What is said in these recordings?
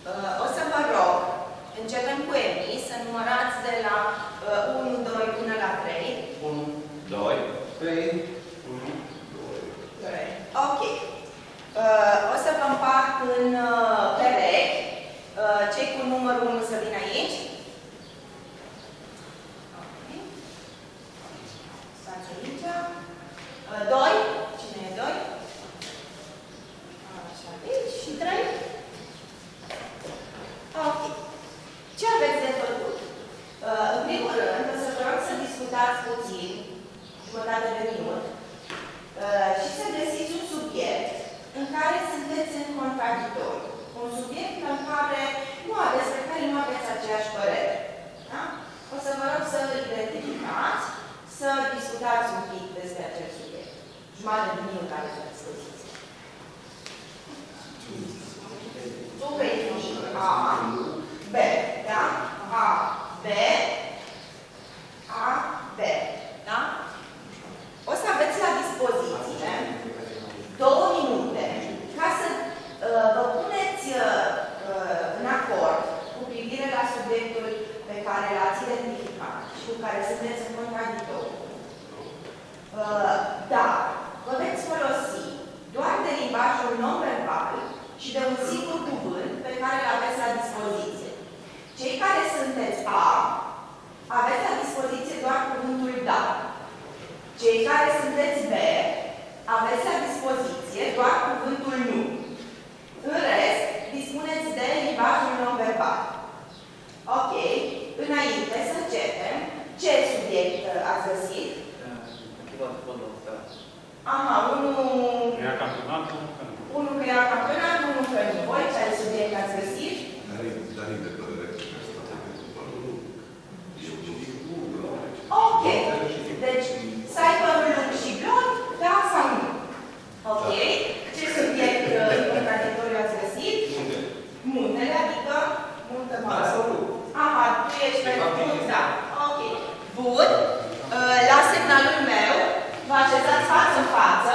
O să vă rog, începem cu Emi, să numărați de la 1, 2 până la 3. 1, 2, 3, 1, 2, 3. Ok. O să vă împart în perechi. Cei cu numărul 1 să vină aici. Ok. Stați aici. 2. Cine e 2? Așa, aici. Și 3. Ok. Ce aveți de făcut? În primul rând, o să vă rog să discutați puțin, jumătate de minut, și să găsiți un subiect în care sunteți în contradictoriu. Un subiect despre care nu aveți aceeași părere. Da? O să vă rog să îl identificați, să discutați un pic despre acest subiect. Jumătate de minut aveți la dispoziție. Tu vei fi A, B, da? A, B, A, B, da? O să aveți la dispoziție 2 minute ca să vă puneți în acord cu privire la subiectul pe care l-ați identificat și cu care sunteți în contradictoriu. Dar vă veți folosi doar de limbajul non-verbal și de un singur cuvânt pe care îl aveți la dispoziție. Cei care sunteți A, aveți la dispoziție doar cuvântul da. Cei care sunteți B, aveți la dispoziție doar cuvântul nu. În rest, dispuneți de limbajul non-verbal. Ok. Înainte să începem, ce subiect ați găsit? Aha, unul că era campionat, unul că nu. Voi, ce subiect ați găsit? Ok. Deci, să ai părul lung și blond, da sau nu? Ok. Ce subiect contradictoriu ați găsit? Muntele, adică muntă mare. Aha, tu ești pe munt, da. Ok. Bun. La semnalul meu, vă așezați față în față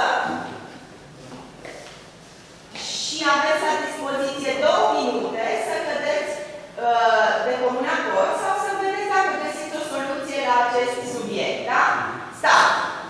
și aveți la dispoziție 2 minute să cădeți de comun acord sau să vedeți dacă găsiți o soluție la acest subiect, da? Start!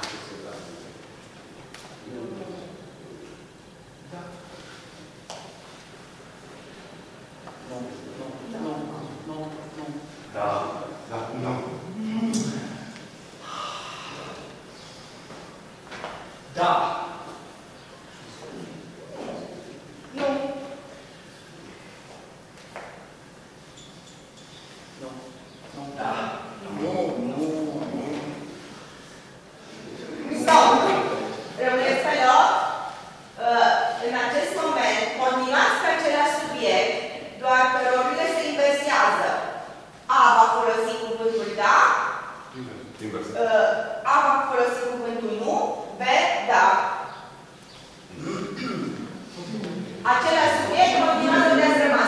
A va folosi cuvântul nu, B, da. Același subiect, continuăm unde ați rămas.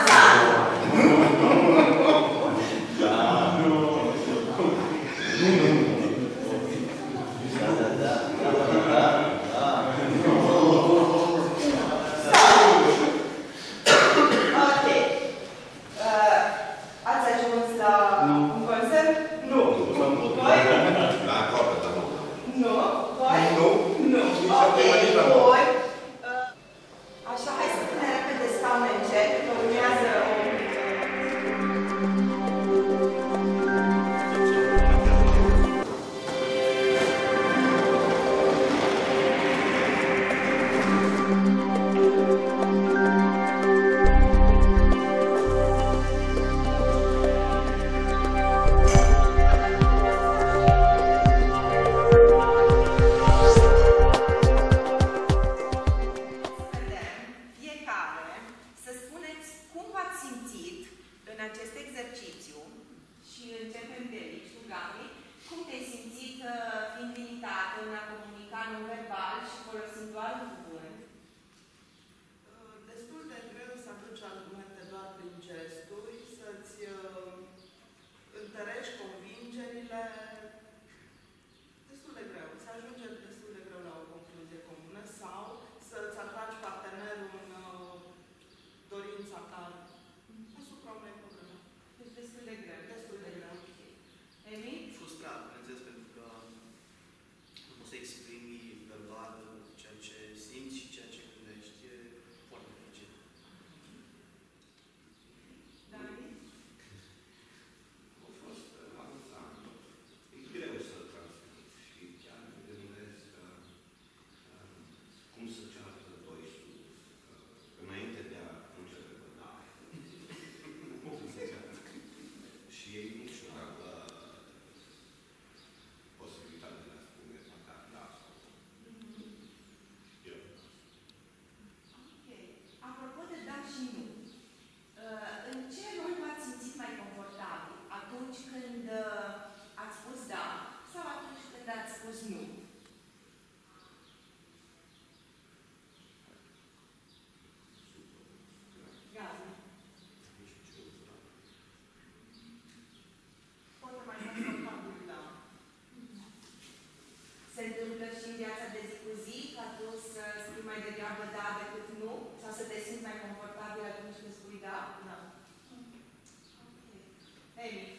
probleme cu greu. Deci destul de greu. Destul de greu. Emi? Frustrat, bineînțeles, pentru că nu poți să exprimi verbal ceea ce simți și ceea ce gândești. E foarte dificil. David? A fost amuzant. E greu să transmit și chiar îmi gândesc cum să ceartă doi studenți înainte de a începe bătaie. Și ei nu știu dacă posibilitatea de a spune măcar da sau eu. Ok. Apropo de da și nu, în ce rol v-ați simțit mai confortabil? Atunci când ați spus da sau atunci când ați spus nu? Gazi. Poate mai confortabil, da. Se întâmplă și în viața de zi cu zi ca tu să spui mai degrabă da decât nu? Sau să te simți mai confortabil atunci când spui da? Da. Ok. Emi?